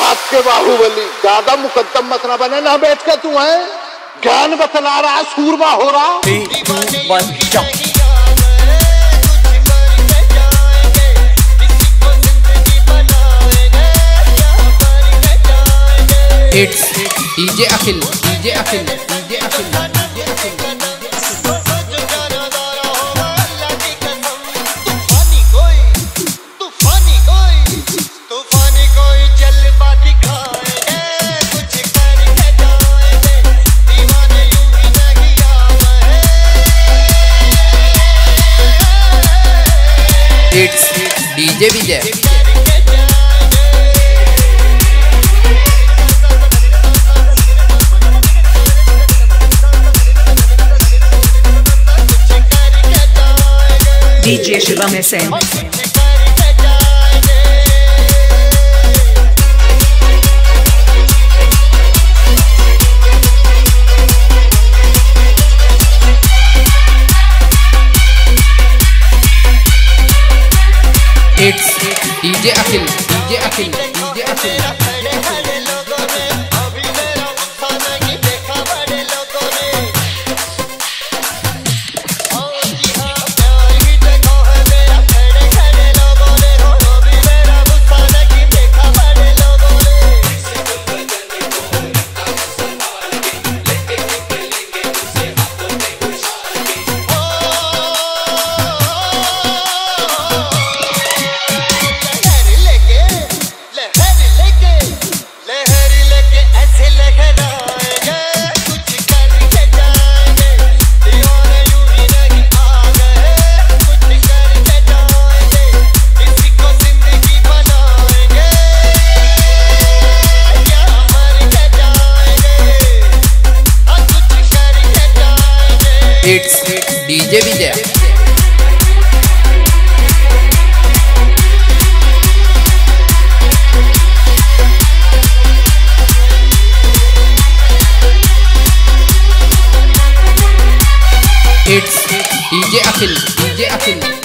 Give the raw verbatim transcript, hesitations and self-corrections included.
जात के बाहुबली, ज्यादा मुकद्दम मत ना बने ना बैठ के तू है ज्ञान बतला रहा, सूरमा हो रहा। Three two one jump. It's DJ Akhil, DJ Akhil, DJ Akhil, DJ Akhil. तूफानी कोई, तूफानी कोई, तूफानी कोई जलवा दिखाएंगे, कुछ करके जाएंगे, दीवाने यूं ही नहीं आवे। It's DJ Vijay. DJ Shivam S M. It's DJ Akhil, DJ Akhil, DJ Akhil. It's DJ Vijay. It's DJ Akhil, DJ Akhil.